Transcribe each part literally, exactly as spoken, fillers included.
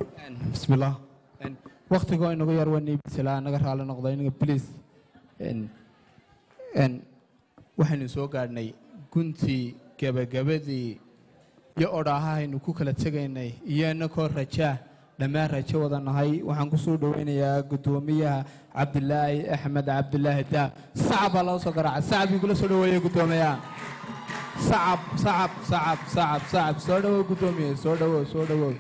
بسم الله وقت قوي إنه غير وني بسلا نقر على نقطة إنه بليز إن إن وحن نسوق عنا كنتي جب جبدي يا أراها إنه كوكلة تجينا يا نكور رجع لما رجع وضعنا هاي وحن قصور دوين يا قدومية عبد الله أحمد عبد الله دا صعب الله صقرع صعب يقول سلوى يا قدومية صعب صعب صعب صعب صعب سلوى قدومية سلوى سلوى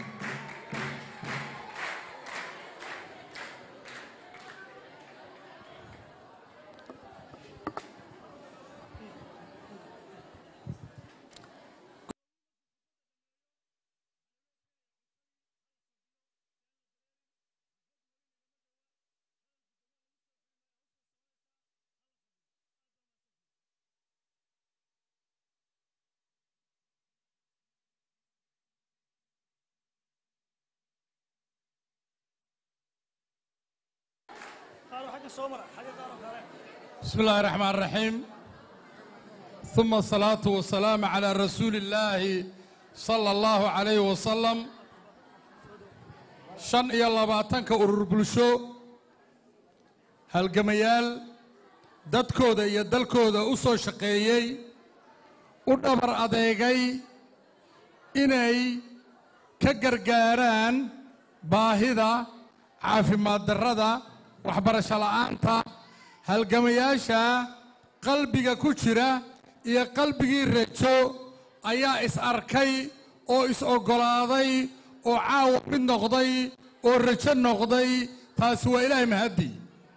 بسم الله الرحمن الرحيم ثم الصلاة والسلام على رسول الله صلى الله عليه وسلم شن إيا لباتنك أربلشو هالجميال دادكودا إيا دالكودا أسو شقيي ودبر أديغي إني كجرجاران باهدا عافي مادردا waxbarasho la'aanta halgamayaasha qalbiga ku jira iyo qalbigii rajo ayaa is arkay oo is ogolaaday oo caawa mid noqday oo rajo noqday taasi waa ilaahay mahadi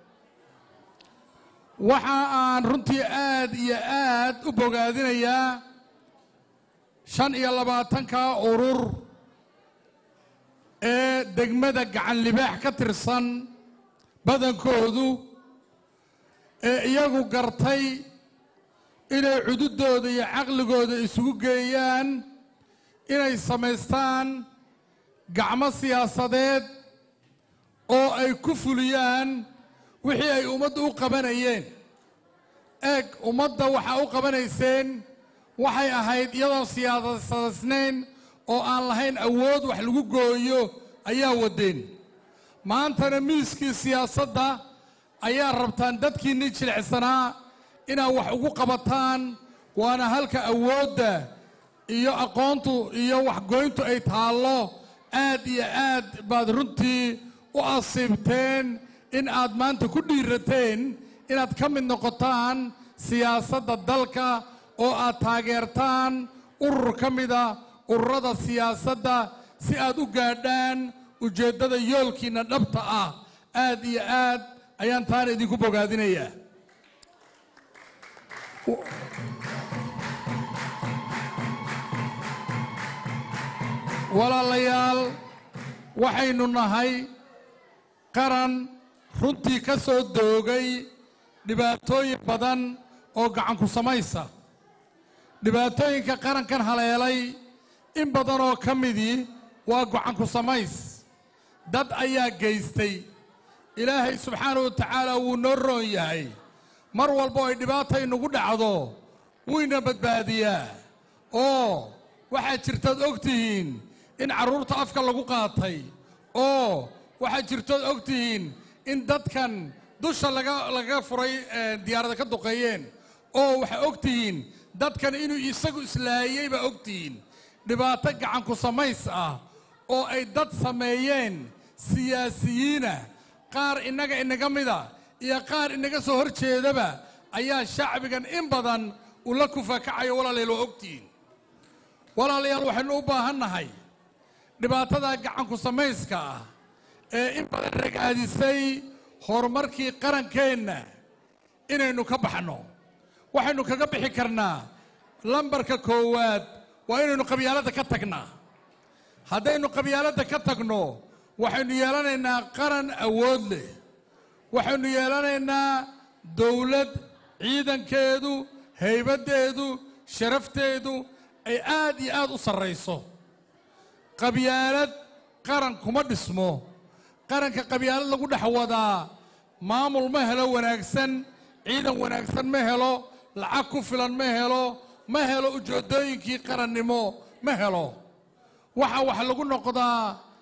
waxa aan runtii aad iyo aad u bogaadinayaa shan iyo labaatanka urur ee degmada gacan libaax ka tirsan badankoodu ee iyagu gartay inay cududooda iyo caqligooda isugu geeyaan inay samaystaan gacmo siyaasadeed oo ay ku fuliyaan wixii ay ummadda u qabanayeen eeg ummadda waxaa u qabanayseen waxay ahayd iyadoo siyaasadaysnayn oo aan lahayn awood wax lagu gooyo ayaa wadeen maantana miiskii siyaasadda ayaa rabtaan dadkiinni jilicsanaa inaad wax ugu qabataan waana halka awoodda iyo aqoontu iyo waxgoyntu ay taallo aad iyo aad baad runtii u asiibteen in aad maanta ku dhiirateen inaad ka mid noqotaan siyaasadda dalka oo aad taageertaan urur ka mida ururada siyaasadda si aad u gaadhaan ujeeddada yoolkiina dhabta ah aad iyo aad ayaan taana idinku bogaadinayaa walaalayaal waxaynu nahay qaran runtii ka soo doogay dhibaatooyin badan oo gacan ku samaysa dhibaatooyinka qarankan haleelay in badan oo ka midii waa gacan ku samays dad ayaa geystay ilaahay subxaanahu wa tacaala wuu noo roon yahay mar walbo ay dhibaata inugu dhacdo wuyna badbaadiyaa oo waxaad jirtaad og tihiin in carruurta afka lagu qaatay oo waxaad jirtaad og tihiin in dadkan dusha laga laga furay diyaarada ka duqeeyeen oo waxaa og tihiin dadkan inuu isagu islaayey baa og tihiin dhibaato gacan ku samays ah oo ay dad sameeyeen siyaasiyiina qaar innaga inaga mida iyo qaar inaga soo hor jeedaba ayaa shacbigan in badan u la kufakacayo walaalayaal waa ogtihiin walaalayaal waxaynu u baahan nahay dhibaatada gacan ku samayska ah ee in badan ragaadisay horumarkii qarankeenna inaynu ka baxno waxaynu kaga bixi karnaa lambarka koowaad waa inaynu qabyaaladda ka tagnaa haddaynu qabyaaladda ka tagno waxaynu yeelanaynaa qaran awood leh waxaynu yeelanaynaa dawlad ciidankeedu haybaddeedu sharafteedu ay aad iyo aad u sarrayso qabyaalad qaran kuma dhismo qaranka qabyaalad lagu dhex wadaa maamul ma helo wanaagsan ciidan wanaagsan ma helo lacag ku filan ma helo ma helo ujeeddooyinkii qarannimo ma helo waxa wax lagu noqdaa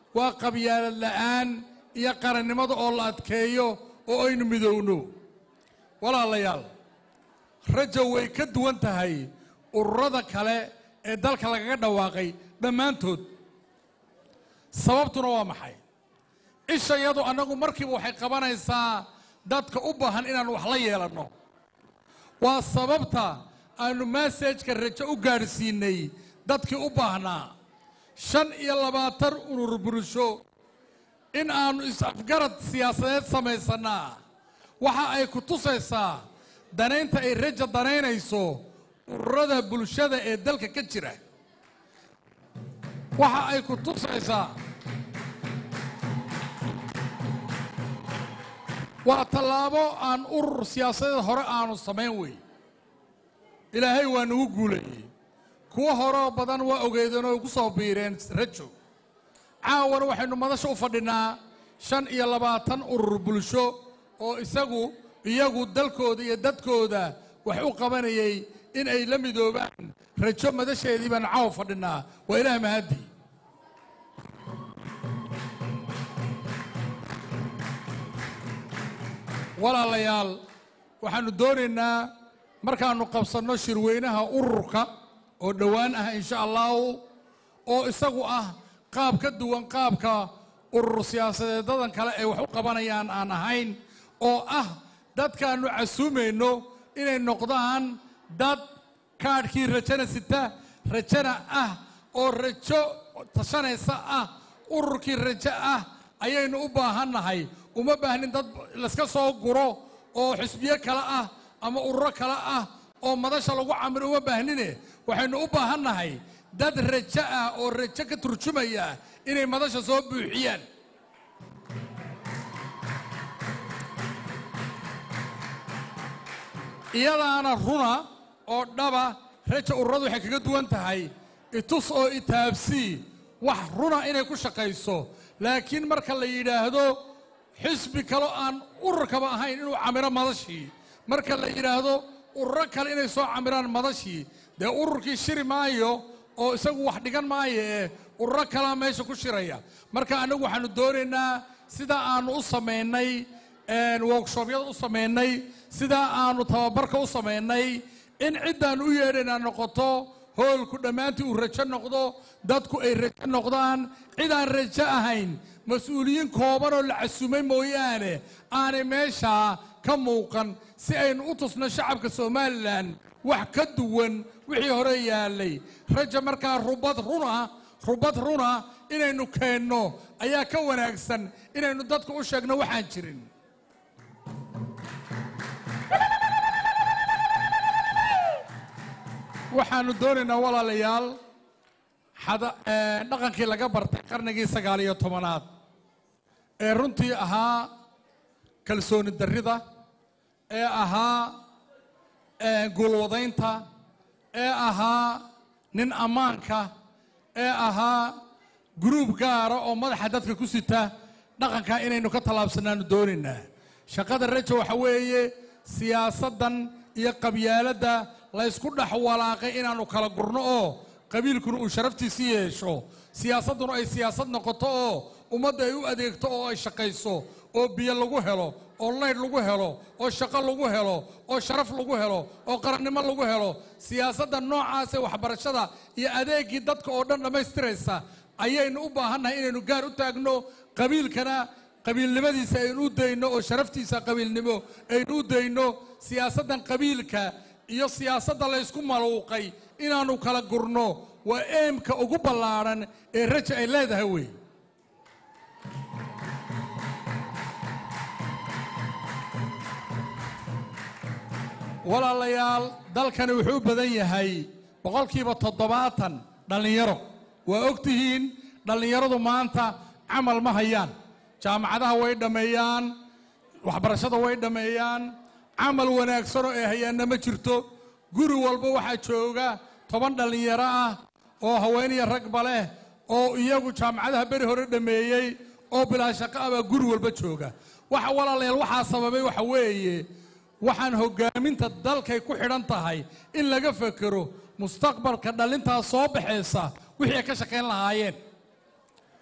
waa qabyaalad la'aan iyo qarannimada oo la adkeeyo oo aynu midowno walaalayaal rajo way ka duwan tahay ururada kale ee dalka lagaga dhawaaqay dhammaantood sababtuna waa maxay ishayadu annagu markiiba waxay qabanaysaa dadka u baahan inaan wax la yeelanno waa sababta aanu massajka rajo u gaadhsiinay dadkii u baahnaa shan iyo labaatan urur bulsho in aanu is-afgarad siyaasadeed samaysannaa waxa ay ku tusaysaa danaynta ay rajo danaynayso ururada bulshada ee dalka ka jira waxa ay ku tusaysaa waa tallaabo aan urur siyaasadeed hore aanu samayn wey ilaahay waa nagu guulayey kuwa horeo badan waa ogeydeen oo ku soo biireen rajo caawana waxaynu madasha u fadhinaa shan iyo labaatan urur bulsho oo isagu iyagu dalkooda iyo dadkooda wax u qabanayay in ay la midoobaan rajo madasheedii baanu caawa fadhinaa waa ilaah mahadi walaalayaal waxaanu doonaynaa markaanu qabsanno shirweynaha ururka oo dhowaan ah insha allahu oo isagu ah qaab ka duwan qaabka urur siyaasadeedadan kale ay wax u qabanayaan aan ahayn oo ah dadkaanu casuumayno inay noqdaan dad kaadhkii rajana sita rajana ah oo rajo tashanaysa ah ururkii rajo ah ayaynu u baahannahay uma baahnin dad laska soo guro oo xisbiye kale ah ama ururo kale ah oo madasha lagu camiro uma baahnine waxaynu u baahannahay dad rajo ah oo rajo ka turjumaya inay madasha soo buuxiyaan iyadaana runa oo dhaba rajo ururadu waxay kaga duwan tahay itus oo itaabsii wax runa inay ku shaqayso laakiin marka la yidhaahdo xisbi kaloo aan ururkaba ahayn inuu camiro madashii marka la yidhaahdo ururo kale inay soo camiraan madashii dee ururkii shiri maayo oo isagu wax dhigan maayo ee ururo kalaa meesha ku shiraya marka annagu waxaanu doonaynaa sidaa aanu u samaynay workshobyada u samaynay sidaa aanu tababarka u samaynay in ciddaan u yeedhaynaa noqoto hoolku dhammaantii uu rajo noqdo dadku ay rajo noqdaan cidaan rajo ahayn mas-uuliyiin koobanoo la casumay mooyaane aanay meeshaa ka muuqan si aynu u tusno shacabka somalilan wax ka duwan wixii hore yaallay rajo markaa rubad runa rubad runa inaynu keenno ayaa ka wanaagsan inaynu dadka u sheegno waxaan jirin waxaanu doonaynaa walaalayaal dhaqankii laga bartay qarnigii sagaal iyo tobanaad ee runtii ahaa kalsooni darrida ee ahaa guulwadaynta ee ahaa nin ammaanka ee ahaa gruub gaara oo madaxa dadka ku sita dhaqankaa inaynu ka tallaabsanaanu doonaynaa shaqada rajo waxa weeye siyaasaddan iyo qabyaaladda la ysku dhex walaaqay inaannu kala gurno oo qabiilkuna uu sharaftiisii yeesho siyaasadduna ay siyaasad noqoto oo ummadda ay u adeegto oo ay shaqayso oo biyo lagu helo oo laydh lagu helo oo shaqo lagu helo oo sharaf lagu helo oo qarannimo lagu helo siyaasadda noocaasee waxbarashada iyo adeeggii dadka oo dhan dhammaystiraysa ayaynu u baahannahay inaynu gaar u taagno qabiilkana qabiilnimadiisa aynu u dayno oo sharaftiisa qabiilnimo aynu u dayno siyaasaddan qabiilka iyo siyaasadda la ysku maluuqay inaannu kala gurno waa eemka ugu ballaadhan ee rajo ay leedahay wey walaalayaal dalkani wuxuu u badan yahay boqolkiiba toddobaatan dhallinyaro waa og tihiin dhallinyaradu maanta camal ma hayaan jaamacadaha way dhammeeyaan waxbarashada way dhammeeyaan camal wanaagsanoo ay hayaanna ma jirto guri walba waxaa jooga toban dhallinyaro ah oo haweeniya ragba leh oo iyagu jaamacadaha beri hore dhammeeyey oo bilaa shaqo ah baa guri walba jooga waxa walaalayaal waxaa sababay waxa weeye waxaan hoggaaminta dalkay ku xidhan tahay in laga fekero mustaqbalka dhalintaas soo baxaysa wixii ay ka shaqayn lahaayeen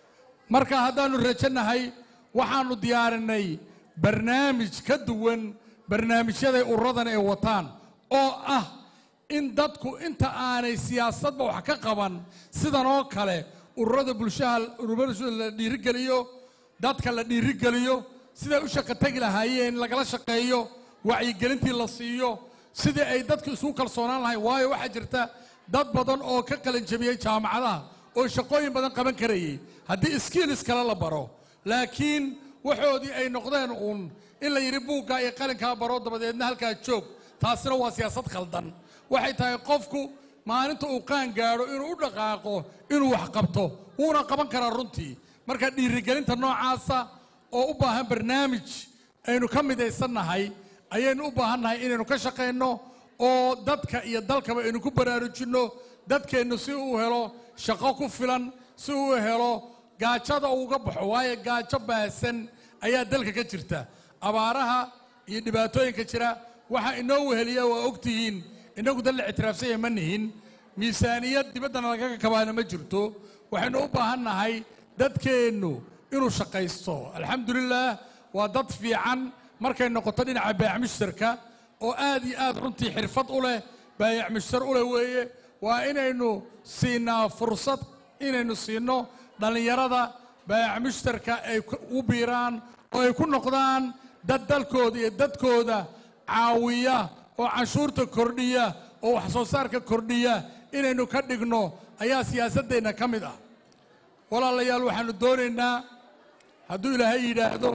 marka haddaanu rajanahay waxaanu diyaarinay barnaamij ka duwan barnaamijyada ururadan ay wataan oo ah in dadku inta aanay siyaasadba wax ka qaban sidan oo kale ururada bulshada ururada la dhiirigeliyo dadka la dhiirigeliyo sida u shaqo tagi lahaayeen lagala shaqeeyo wacyigelintii la siiyo sida ay dadku isu kalsoonaan lahayn waayo waxa jirta dad badan oo ka qalin jabiyay jaamacadaha oo shaqooyin badan qaban karayay haddii skills kale la baro laakiin waxoodii ay noqdeen uun in la yidhi buugga iyo qalinkaa baro dabadeedna halkaa joog taasina waa siyaasad khaldan waxay tahay qofku maalinta uu qaan gaadho inuu u dhaqaaqo inuu wax qabto wuuna qaban karaa runtii marka dhiirigelinta noocaasa oo u baahan barnaamij aynu ka midaysannahay ayaynu u baahannahay inaynu ka shaqayno oo dadka iyo dalkaba aynu ku baraarujinno dadkeennu si uu helo shaqo ku filan si uu helo gaajada uga baxo waayo gaajo baahsan ayaa dalka ka jirta abaaraha iyo dhibaatooyinka jira waxa inoo weheliya waa ogtihiin inagu dal la ictiraafsan yahay ma nihin miisaaniyad dibaddana lagaga kabaana ma jirto waxaynu u baahannahay dadkeennu inuu shaqaysto alxamdulilah waa dad fiican markay noqoto dhinaca baayac mushtarka oo aad iyo aad runtii xirfad u leh baayac mushtar u leh weeye waa inaynu siinaa fursad inaynu siinno dhallinyarada baayac mushtarka ay u biiraan oo ay ku noqdaan dad dalkooda iyo dadkooda caawiya oo canshuurta kordhiya oo wax soo saarka kordhiya inaynu ka dhigno ayaa siyaasaddeenna ka mid ah walaalayaal waxaanu doonaynaa hadduu ilaahay yidhaahdo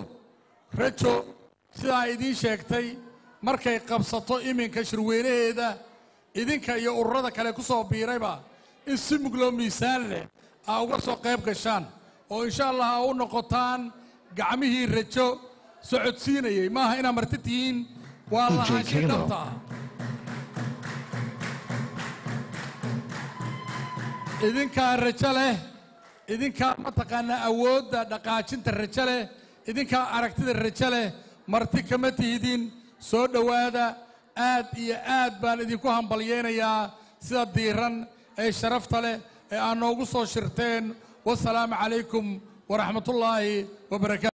rajo sidaa idiin sheegtay markay qabsato iminka shirweynaheeda idinka iyo ururada kale ku soo biirayba in si muglo miisaan leh aa uga soo qayb gashaan oo insha allah aa u noqotaan gacmihii rajo socodsiinayay maaha inaad marti tihiin waa lahaansha dhabta ah idinkaa rajo leh idinkaa mataqaanaa awoodda dhaqaajinta rajo leh idinkaa aragtida rajo leh marti kama tihidin soo dhowaada aad iyo aad baan idinku hambalyeynayaa sida diiran ee sharafta leh ee aad noogu soo shirteen wasalaamu calaykum waraxmatullaahi wabarakaatu